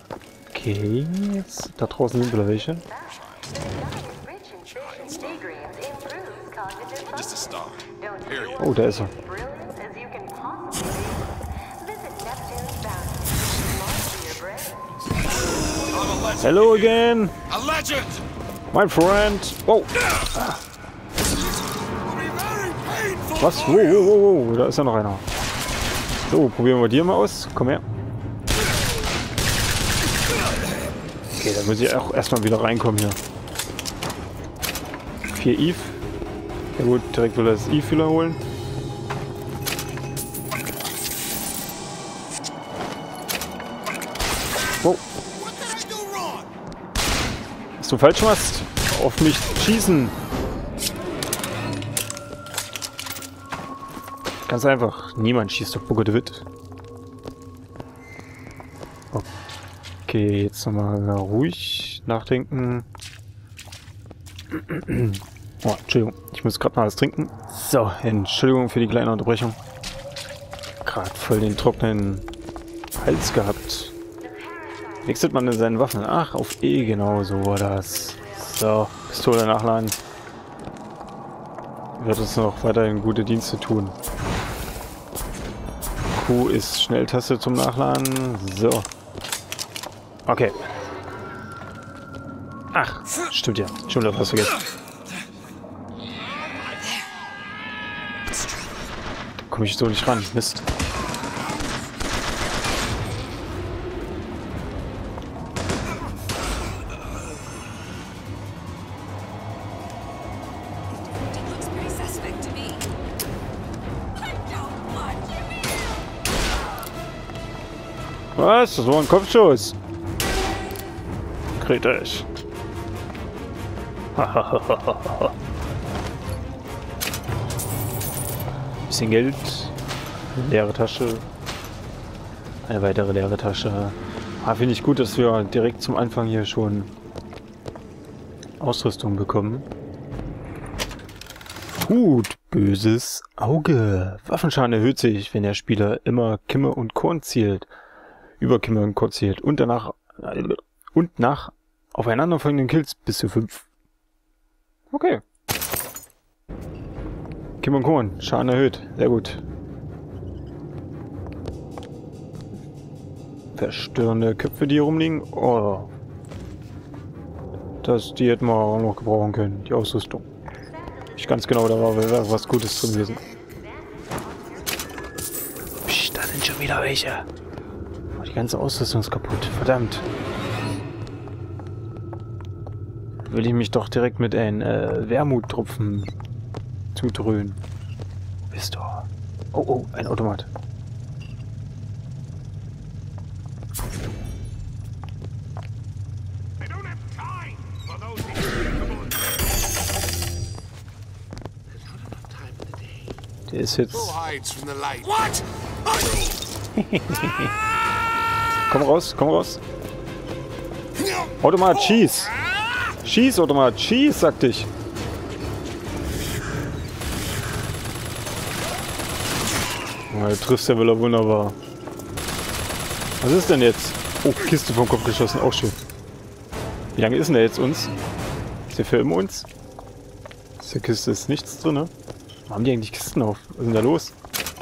Okay, jetzt da draußen sind wieder welche. Just a star. Period. Oh, da ist er. Hello again, A legend! my friend. Oh, was? Wow, wow, wow, wow, da ist ja noch einer. So, probieren wir die mal aus. Komm her. Okay, dann muss ich auch erstmal wieder reinkommen hier. 4 Eve. Ja gut, direkt will er das Eve wieder holen. Wow. Was du falsch machst? Auf mich schießen. Ganz einfach. Niemand schießt auf Bogo de Witt. Okay, jetzt nochmal ruhig nachdenken. Oh, Entschuldigung, ich muss gerade mal was trinken. So, Entschuldigung für die kleine Unterbrechung. Gerade voll den trockenen Hals gehabt. Wechselt man in seinen Waffen? Ach, auf E, genau, so war das. So, Pistole nachladen. Wird uns noch weiterhin gute Dienste tun. Q ist Schnelltaste zum Nachladen. So. Okay. Ach, stimmt ja. Schon wieder was vergessen. Da komme ich so nicht ran. Mist. Was? Das war ein Kopfschuss. Kritisch. Bisschen Geld. Leere Tasche. Eine weitere leere Tasche. Finde ich gut, dass wir direkt zum Anfang hier schon Ausrüstung bekommen. Hut. Böses Auge. Waffenschaden erhöht sich, wenn der Spieler immer Kimme und Korn zielt. Über Kimme und Korn zielt. Und danach und nach aufeinanderfolgenden Kills bis zu 5. Okay. Kim und Korn, Schaden erhöht. Sehr gut. Verstörende Köpfe, die hier rumliegen. Oh. Die hätten wir auch noch gebrauchen können. Die Ausrüstung. Nicht ganz genau, da war was Gutes drin gewesen. Psst, da sind schon wieder welche. Oh, die ganze Ausrüstung ist kaputt. Verdammt. Will ich mich doch direkt mit einem Wermuttropfen zudröhnen. Wo bist du? Oh, oh, ein Automat. Der ist jetzt... Komm raus, komm raus. Automat, schieß! Schieß, Automat, schieß, sagte ich. Oh, du triffst ja wieder wunderbar. Was ist denn jetzt? Oh, Kiste vom Kopf geschossen, auch schön. Wie lange ist denn der jetzt uns? Ist der für immer uns? Aus der Kiste ist nichts drin, ne? Warum haben die eigentlich Kisten auf? Was ist denn da los?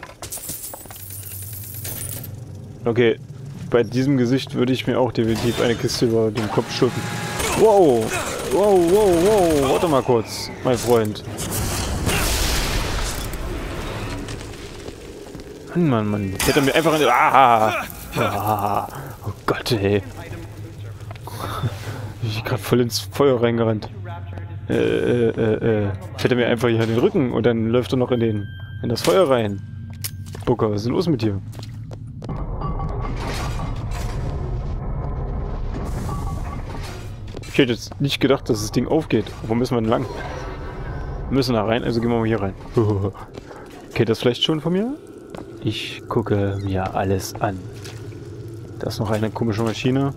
Okay, bei diesem Gesicht würde ich mir auch definitiv eine Kiste über den Kopf schütten. Wow! Wow, wow, wow! Warte mal kurz, mein Freund. Mann, Mann, Mann. Jetzt hätte er mir einfach in... Ah! Oh Gott, ey. Ich bin gerade voll ins Feuer reingerannt. Fährt er mir einfach hier in den Rücken und dann läuft er noch in das Feuer rein. Booker, was ist denn los mit dir? Ich hätte jetzt nicht gedacht, dass das Ding aufgeht. Wo müssen wir denn lang? Wir müssen da rein, also gehen wir mal hier rein. Okay, das vielleicht schon von mir? Ich gucke mir alles an. Da ist noch eine komische Maschine.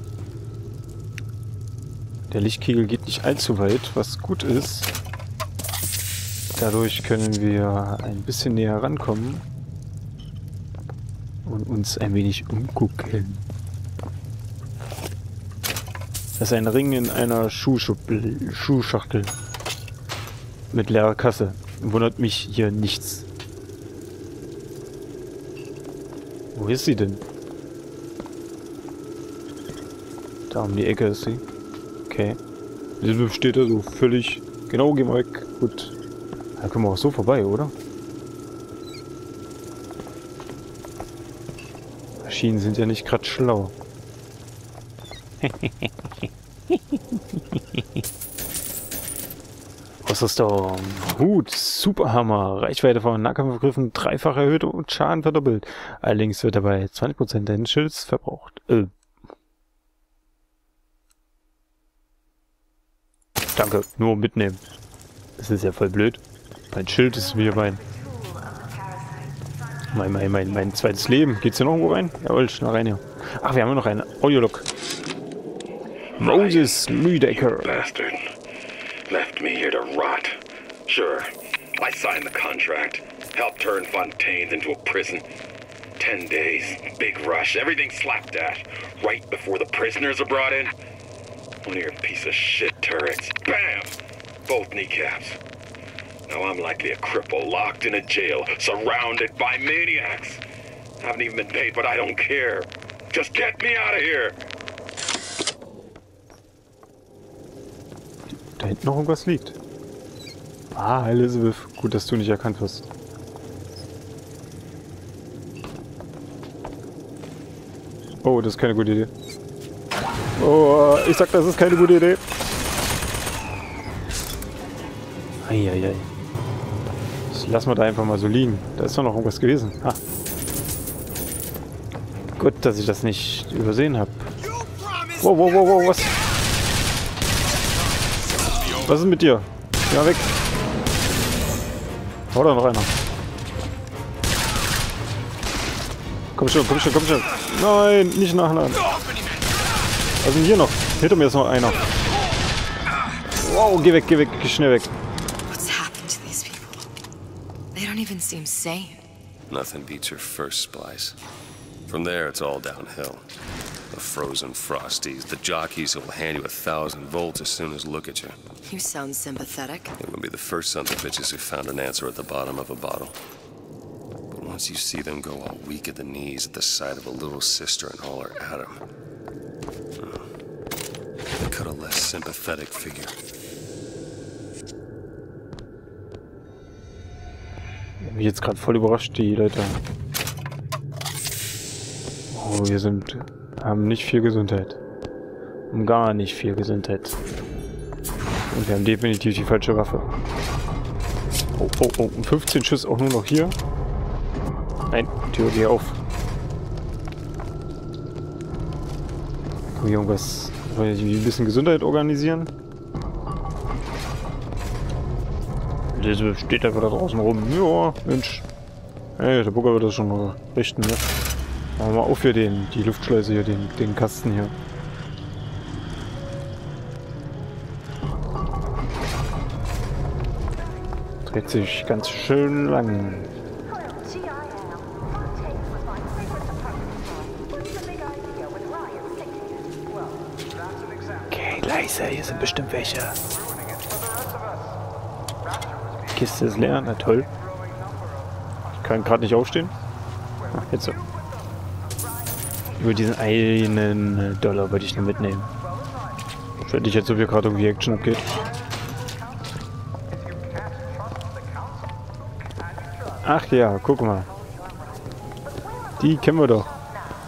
Der Lichtkegel geht nicht allzu weit, was gut ist. Dadurch können wir ein bisschen näher rankommen und uns ein wenig umgucken. Das ist ein Ring in einer Schuhschachtel. Mit leerer Kasse. Wundert mich hier nichts. Wo ist sie denn? Da um die Ecke ist sie. Okay. Wieso steht da so völlig... Genau, geh mal weg. Gut. Da können wir auch so vorbei, oder? Maschinen sind ja nicht gerade schlau. Wasserstorm. Hut. Superhammer. Reichweite von Nahkampfgriffen dreifach erhöht und Schaden verdoppelt. Allerdings wird dabei 20% deines Schilds verbraucht. Danke. Nur mitnehmen. Das ist ja voll blöd. Mein Schild ist mir mein zweites Leben. Geht's hier noch irgendwo rein? Jawohl, schnell rein hier. Ach, wir haben ja noch eine Audiolog. Moses Lüdecker. Bastard. Left me here to rot. Sure, I signed the contract. Helped turn Fontaines into a prison. 10 days, big rush, everything slapdash. Right before the prisoners are brought in. One of your piece of shit turrets. Bam! Both kneecaps. Now I'm likely a cripple locked in a jail, surrounded by maniacs. Haven't even been paid, but I don't care. Just get me out of here! Da hinten noch irgendwas liegt. Ah, Elizabeth. Gut, dass du nicht erkannt wirst. Oh, das ist keine gute Idee. Oh, ich sag, das ist keine gute Idee. Eieiei. Das lassen wir da einfach mal so liegen. Da ist doch noch irgendwas gewesen. Ha. Gut, dass ich das nicht übersehen habe. Wow, wow, wow, wow, was? Was ist mit dir? Geh mal weg. Hau da noch einer. Komm schon, komm schon, komm schon. Nein, nicht nachladen. Was ist denn hier noch? Hinter mir ist noch einer. Wow, geh weg, geh schnell weg. What's happened to these people? They don't even seem sane. Nothing beats your first splice. From there, it's all downhill. The frozen frosties, the jockeys who will hand you 1,000 volts as soon as look at you. You sound sympathetic. It will be the first sons of bitches who found an answer at the bottom of a bottle. But once you see them go all weak at the knees at the sight of a little sister and all her Adam, they cut a less sympathetic figure. Ich bin jetzt gerade voll überrascht, die Leute. Oh, haben nicht viel Gesundheit. Haben gar nicht viel Gesundheit. Und wir haben definitiv die falsche Waffe. Oh, oh, oh. 15 Schuss auch nur noch hier. Nein, Tür, geh auf. Kann ich irgendwas... ein bisschen Gesundheit organisieren? Das steht einfach da draußen rum. Ja, Mensch. Hey, der Bugger wird das schon richten, ne? Machen wir mal auf hier die Luftschleuse hier, den Kasten hier. Dreht sich ganz schön lang. Okay, leise, hier sind bestimmt welche. Die Kiste ist leer, na toll. Ich kann gerade nicht aufstehen. Ach, jetzt so. Über diesen $1 wollte ich nur mitnehmen. Stell dich jetzt so, wie gerade irgendwie Action abgeht. Ach ja, guck mal. Die kennen wir doch.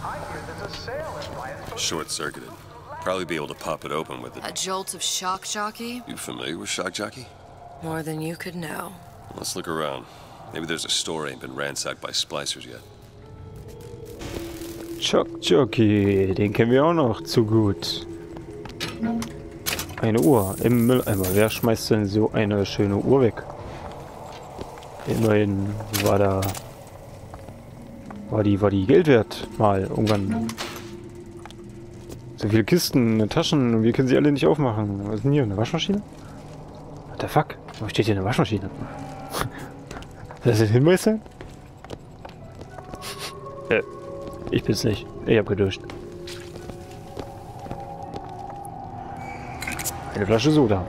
Short-circuited. Probably be able to pop it open with A it. jolt of shock jockey? You familiar with Shock Jockey? More than you could know. Let's look around. Maybe there's a store ain't been ransacked by splicers yet. Shock Jockey, den kennen wir auch noch zu gut. Eine Uhr im Mülleimer. Wer schmeißt denn so eine schöne Uhr weg? Immerhin war die Geld wert. Mal irgendwann. So viele Kisten, Taschen, und wir können sie alle nicht aufmachen. Was ist denn hier? Eine Waschmaschine? What the fuck? Wo steht hier eine Waschmaschine? Soll das ein Hinweis sein? Ich bin's nicht. Ich hab geduscht. Eine Flasche Soda.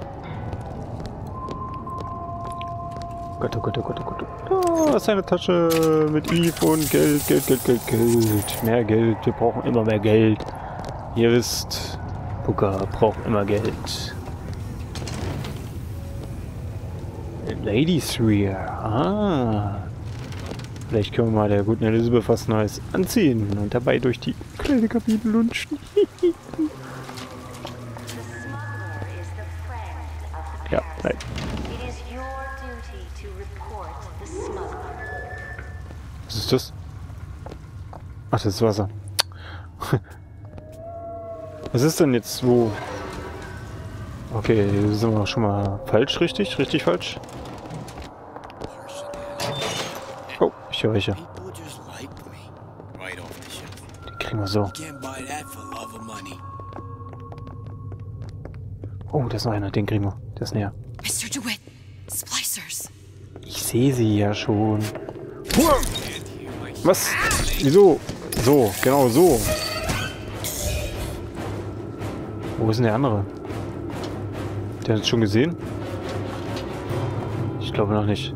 Gott, oh Gott, oh Gott, oh Gott. Da ist eine Tasche mit Eve und Geld, Geld, Geld, Geld, Geld. Mehr Geld, wir brauchen immer mehr Geld. Ihr wisst, Booker braucht immer Geld. Ladies Rear. Ah. Vielleicht können wir mal der guten Elizabeth was Neues anziehen und dabei durch die kleine Kabine lunchen. Ja, nein. Was ist das? Ach, das ist Wasser. Was ist denn jetzt wo? Okay, sind wir schon mal falsch, richtig? Richtig falsch? Oh, ich höre welche. Die kriegen wir so. Oh, da ist noch einer, den kriegen wir. Der ist näher. Mr. DeWitt, splicers. Ich sehe sie ja schon. Was? Wieso? So, genau so. Wo ist denn der andere? Der hat es schon gesehen? Ich glaube noch nicht.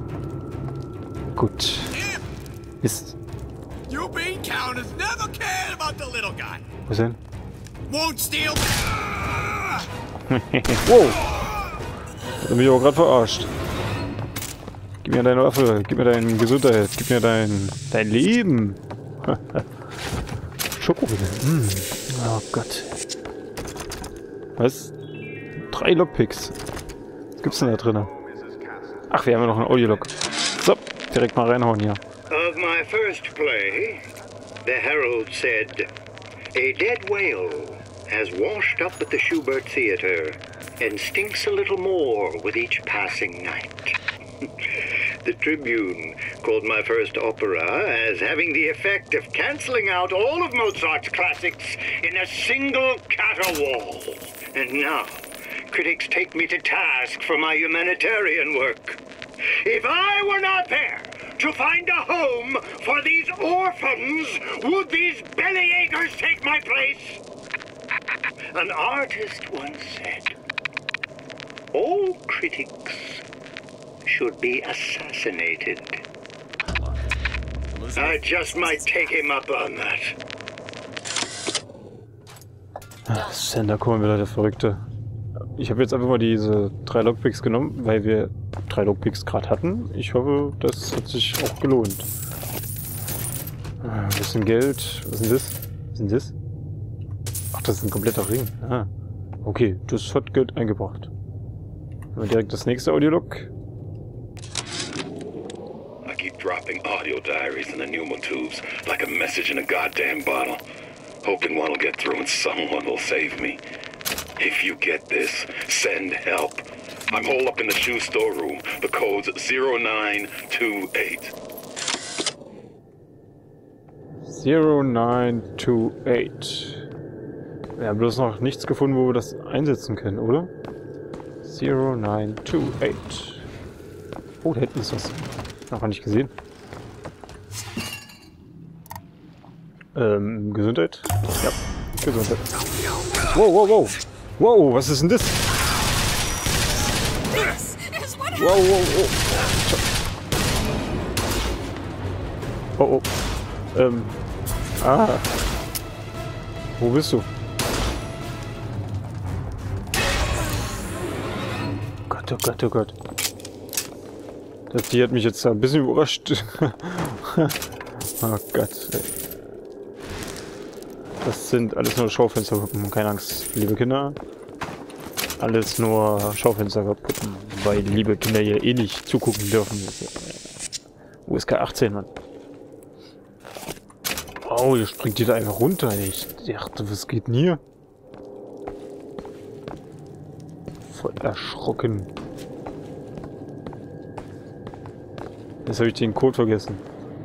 Gut. Ist. You bean counters never cared about the little guy. Was denn? Won't steal. Wow! Da bin ich auch gerade verarscht. Gib mir deine Waffe, gib mir deine Gesundheit, gib mir dein Leben. Schokolade. Oh Gott. Was? 3 Lockpicks. Was gibt's denn da drin? Ach, wir haben ja noch einen Audiolog. So, direkt mal reinhauen hier. Of my first play, the Herald said, a dead whale has washed up at the Schubert Theater and stinks a little more with each passing night. The Tribune called my first opera as having the effect of cancelling out all of Mozart's classics in a single caterwaul. And now, critics take me to task for my humanitarian work. If I were not there to find a home for these orphans, would these bellyachers take my place? An artist once said, all critics should be assassinated. I just might take him up on that. Sander, guck mal wieder, der Verrückte. Ich habe jetzt einfach mal diese 3 Lockpicks genommen, weil wir 3 Lockpicks gerade hatten. Ich hoffe, das hat sich auch gelohnt. Ein bisschen Geld. Was ist denn das? Was ist denn das? Ach, das ist ein kompletter Ring. Ah. Okay, das hat Geld eingebracht. Dann wir direkt das nächste Audiolog. I keep dropping audio diaries in the pneumo tubes like a message in a goddamn bottle. Hoping one will get through and someone will save me. If you get this, send help. I'm holed up in the shoe store room. The code's 0928. 0928. Wir haben bloß noch nichts gefunden, wo wir das einsetzen können, oder? 0928. Oh, da hinten ist was. Noch gar nicht gesehen. Gesundheit? Ja, Gesundheit. Wow, wow, wow. Wow, was ist denn das? Wow, wow, wow. Oh, oh. Ah. Wo bist du? Gott, oh Gott, oh Gott. Das Tier hat mich jetzt ein bisschen überrascht. Oh Gott. Ey. Das sind alles nur Schaufensterpuppen, keine Angst, liebe Kinder. Alles nur Schaufensterpuppen, weil liebe Kinder hier eh nicht zugucken dürfen. USK 18, Mann. Oh, hier springt die da einfach runter. Ich dachte, was geht denn hier? Voll erschrocken. Jetzt habe ich den Code vergessen.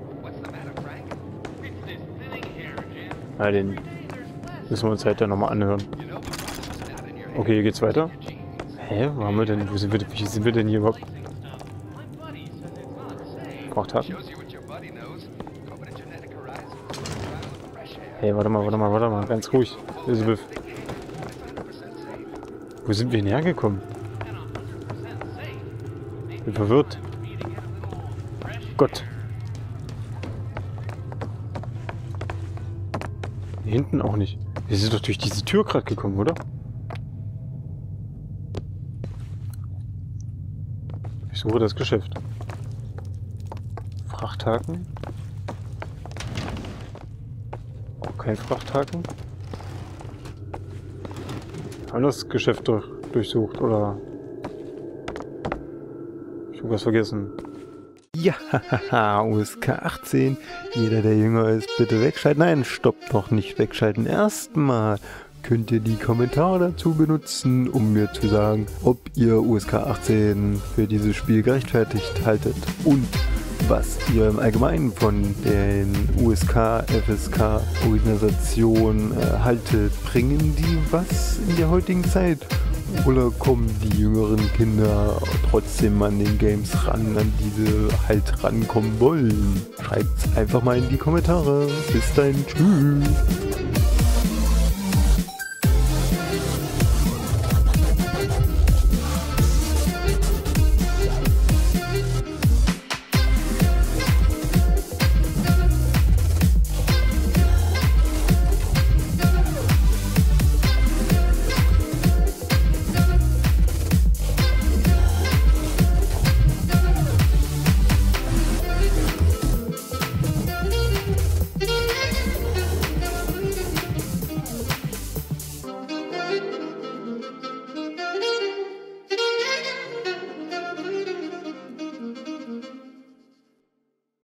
Ja, den müssen wir uns halt dann nochmal anhören. Okay, hier geht's weiter. Hä? Wo haben wir denn? Wie sind wir denn hier überhaupt? Braucht Haken? Hey, warte mal, ganz ruhig. Elizabeth. Wo sind wir denn hergekommen? Bin verwirrt. Gott. Hier hinten auch nicht. Wir sind doch durch diese Tür gerade gekommen, oder? Ich suche das Geschäft. Frachthaken. Auch kein Frachthaken. Haben das Geschäft durchsucht, oder? Ich habe was vergessen. Ja, haha, USK 18. Jeder, der jünger ist, bitte wegschalten. Nein, stopp, noch nicht wegschalten. Erstmal könnt ihr die Kommentare dazu benutzen, um mir zu sagen, ob ihr USK 18 für dieses Spiel gerechtfertigt haltet und was ihr im Allgemeinen von den USK, FSK Organisationen haltet. Bringen die was in der heutigen Zeit? Oder kommen die jüngeren Kinder trotzdem an den Games ran, an die sie halt rankommen wollen? Schreibt's einfach mal in die Kommentare. Bis dahin, tschüss.